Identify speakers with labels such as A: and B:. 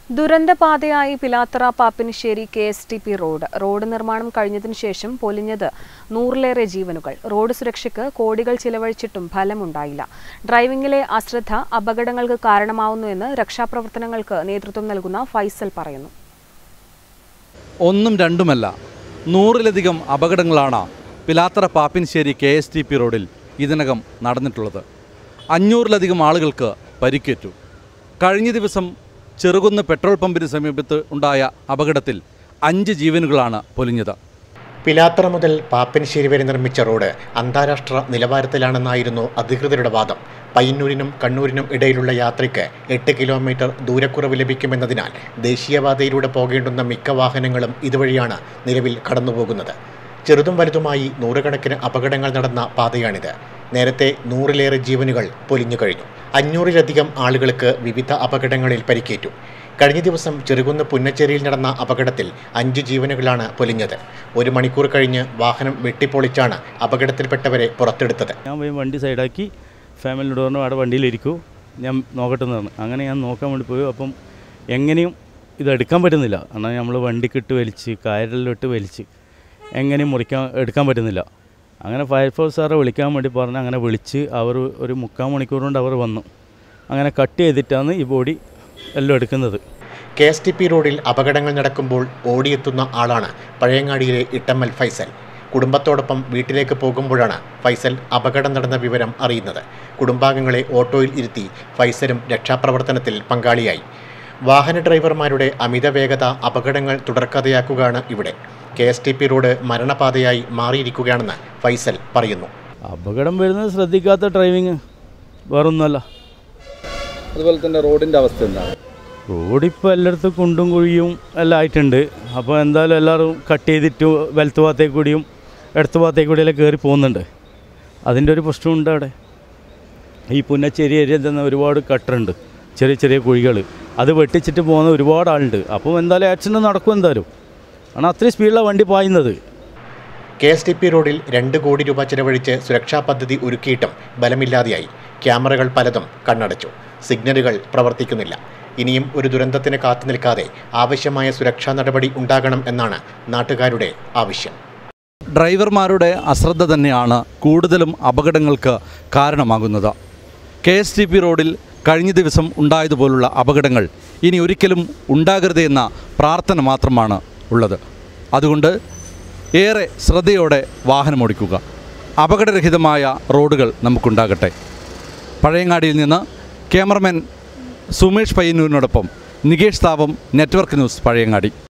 A: ദുരന്തപാതയായി Pilathara Pappinisseri KSTP road നിർമ്മാണം കഴിഞ്ഞതിനു ശേഷം പൊലിഞ്ഞത് 100ലേറെ ജീവനുകൾ. റോഡ് സുരക്ഷയ്ക്ക് കോടികൾ ചിലവഴിച്ചിട്ടും ഫലമുണ്ടായില്ല. ഡ്രൈവിംഗിലെ അശ്രദ്ധ അപകടങ്ങൾക്ക് കാരണമാവുന്നുവെന്ന് രക്ഷാപ്രവർത്തനങ്ങൾക്ക് നേതൃത്വം നൽകുന്ന ഫൈസൽ പറയുന്നു.
B: ഒന്നും രണ്ടുമല്ല, 100ലധികം അപകടങ്ങളാണ് പിലാത്തറ പാപ്പിനിശ്ശേരി KSTP റോഡിൽ ഇതിനകം നടന്നിട്ടുള്ളത്. 500ലധികം ആളുകൾക്ക് പരിക്കേറ്റു. കഴിഞ്ഞ ദിവസം ചെറുകുന്ന് പെട്രോൾ പമ്പിന് സമീപത്ത് ഉണ്ടായ അപകടത്തിൽ 5 ജീവനുകളാണ് പൊലിഞ്ഞത്.
C: പിലാത്തറ മുതൽ പാപ്പിനിശ്ശേരി വരെ നിർമ്മിച്ച റോഡ് അന്താരാഷ്ട്ര നിലവാരത്തിലാണെന്നായിരുന്നു അധികൃതരുടെ വാദം. പയ്യന്നൂരിനും കണ്ണൂരിനും ഇടയിലുള്ള യാത്രയ്ക്ക് 8 കിലോമീറ്റർ ദൂരക്കുറവ് ലഭിക്കുമെന്നതിനാൽ ദേശീയപാതയിലൂടെ പോകേണ്ടുന്ന മിക്ക വാഹനങ്ങളും ഇതുവഴിയാണ് നിലവിൽ കടന്നുപോകുന്നത്. ചെറുതും വലുതുമായി നൂറുകണക്കിന് അപകടങ്ങൾ നടന്ന പാതയാണിത്. നേരത്തെ 100ലേറെ ജീവനുകൾ പൊലിഞ്ഞു കഴിഞ്ഞു. 500ലധികം ആളുകൾക്ക് വിവിധ അപകടങ്ങളിൽ പരിക്കേറ്റു. കഴിഞ്ഞ ദിവസം ചെറുകുന്ന് പുന്നച്ചേരിയിൽ നടന്ന അപകടത്തിൽ 5 ജീവനുകളാണ് പൊലിഞ്ഞത്. 1 മണിക്കൂർ കഴിഞ്ഞ് വാഹനം വെട്ടിപ്പൊളിച്ചാണ് അപകടത്തിൽപ്പെട്ടവരെ പുറത്തെടുത്തത്.
D: ഞാൻ പോയി വണ്ടി സൈഡാക്കി ഫാമിലിയോട് പറഞ്ഞു അവിടെ വണ്ടിയിലിരിക്കൂ, ഞാൻ നോക്കട്ടെ എന്നാണ്. അങ്ങനെ ഞാൻ നോക്കാൻ വേണ്ടി പോയി. അപ്പം എങ്ങനെയും ഇതെടുക്കാൻ പറ്റുന്നില്ല. എന്നാൽ നമ്മൾ വണ്ടിക്കിട്ട് വലിച്ച് കയറിലിട്ട് വലിച്ച് എങ്ങനെയും എടുക്കാൻ പറ്റുന്നില്ല. അങ്ങനെ ഫയർഫോഴ്സ് സാറെ വിളിക്കാൻ വേണ്ടി പറഞ്ഞ് അങ്ങനെ വിളിച്ച് അവർ ഒരു 3/4 മണിക്കൂർ കൊണ്ട് അവർ വന്നു. അങ്ങനെ കട്ട് ചെയ്തിട്ടാണ് ഈ ബോഡി എല്ലാം എടുക്കുന്നത്.
C: KSTP റോഡിൽ അപകടങ്ങൾ നടക്കുമ്പോൾ ഓടിയെത്തുന്ന ആളാണ് പഴയങ്ങാടിയിലെ ഇട്ടമ്മൽ ഫൈസൽ. കുടുംബത്തോടൊപ്പം വീട്ടിലേക്ക് പോകുമ്പോഴാണ് ഫൈസൽ അപകടം നടന്ന വിവരം അറിയുന്നത്. കുടുംബാംഗങ്ങളെ ഓട്ടോയിൽ ഇരുത്തി ഫൈസലും രക്ഷാപ്രവർത്തനത്തിൽ പങ്കാളിയായി. വാഹന ഡ്രൈവർമാരുടെ അമിത വേഗത അപകടങ്ങൾ തുടർക്കഥയാക്കുകയാണ് ഇവിടെ. KSTP റോഡ് മരണപാതയായി മാറിയിരിക്കുകയാണെന്ന് ഫൈസൽ പറയുന്നു.
D: അപകടം വരുന്നത് ശ്രദ്ധിക്കാത്ത ഡ്രൈവിങ്, വേറൊന്നുമല്ല.
B: അതുപോലെ തന്നെ റോഡിൻ്റെ അവസ്ഥ എന്താണ്?
D: റോഡിപ്പോൾ എല്ലായിടത്തും കുണ്ടും കുഴിയും എല്ലാം ആയിട്ടുണ്ട്. അപ്പോൾ എന്തായാലും എല്ലാവരും കട്ട് ചെയ്തിട്ട് വലത്ത് ഭാഗത്തേക്ക് കൂടിയും ഇടത്ത് ഭാഗത്തേക്ക് കൂടിയെല്ലാം കയറി പോകുന്നുണ്ട്. അതിൻ്റെ ഒരു പ്രശ്നമുണ്ട് അവിടെ. ഈ പുന്നച്ചേരി ഏരിയയിൽ തന്നെ ഒരുപാട് കട്ടറുണ്ട്, ചെറിയ ചെറിയ കുഴികൾ. അത് വെട്ടിച്ചിട്ട് പോകുന്ന ഒരുപാട് ആളുണ്ട്. അപ്പോൾ എന്തായാലും ആക്സിഡൻറ്റ് നടക്കും എന്തായാലും. ആണ് അത്രയും സ്പീഡിലാണ് വണ്ടി പായുന്നത്.
C: KSTP റോഡിൽ 2 കോടി രൂപ ചെലവഴിച്ച് സുരക്ഷാ പദ്ധതി ഒരുക്കിയിട്ടും ബലമില്ലാതെയായി. ക്യാമറകൾ പലതും കണ്ണടച്ചു. സിഗ്നലുകൾ പ്രവർത്തിക്കുന്നില്ല. ഇനിയും ഒരു ദുരന്തത്തിന് കാത്തു നിൽക്കാതെ ആവശ്യമായ സുരക്ഷാ നടപടി ഉണ്ടാകണം എന്നാണ് നാട്ടുകാരുടെ ആവശ്യം.
B: ഡ്രൈവർമാരുടെ അശ്രദ്ധ തന്നെയാണ് കൂടുതലും അപകടങ്ങൾക്ക് കാരണമാകുന്നത്. KSTP റോഡിൽ കഴിഞ്ഞ ദിവസം ഉണ്ടായതുപോലുള്ള അപകടങ്ങൾ ഇനി ഒരിക്കലും ഉണ്ടാകരുത് എന്ന പ്രാർത്ഥന മാത്രമാണ് ഉള്ളത്. അതുകൊണ്ട് ഏറെ ശ്രദ്ധയോടെ വാഹനമോടിക്കുക. അപകടരഹിതമായ റോഡുകൾ നമുക്കുണ്ടാകട്ടെ. പഴയങ്ങാടിയിൽ നിന്ന് ക്യാമറമാൻ സുമേഷ് പയ്യന്നൂരിനോടൊപ്പം നികേഷ് താവം, നെറ്റ്വർക്ക് ന്യൂസ്, പഴയങ്ങാടി.